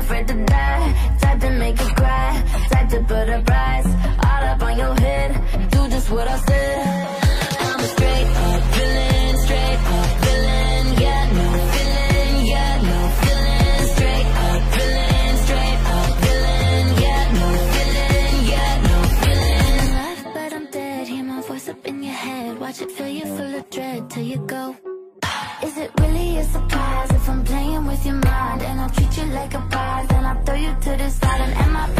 afraid to die, type to make you cry, type to put a price all up on your head. Do just what I said. I'm a straight up villain, straight up villain. Yeah, no feeling, yeah, no feeling. Straight up villain, straight up villain. Yeah, no feeling, yeah, no feeling. Alive, but I'm dead. Hear my voice up in your head. Watch it fill you full of dread till you go. Is it really a surprise if I'm playing with your mind and I treat you like a prize and I throw you to the side? And am I